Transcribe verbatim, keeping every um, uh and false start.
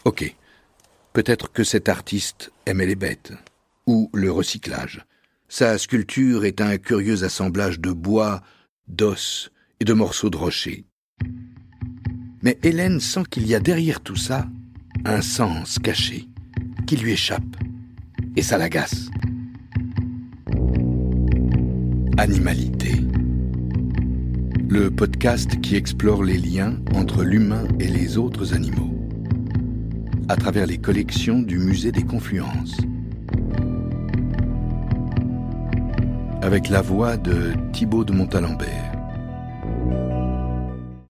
Ok, peut-être que cet artiste aimait les bêtes, ou le recyclage. Sa sculpture est un curieux assemblage de bois, d'os et de morceaux de rocher. Mais Hélène sent qu'il y a derrière tout ça un sens caché qui lui échappe, et ça l'agace. Animalité. Le podcast qui explore les liens entre l'humain et les autres animaux, à travers les collections du Musée des Confluences. Avec la voix de Thibaut de Montalembert.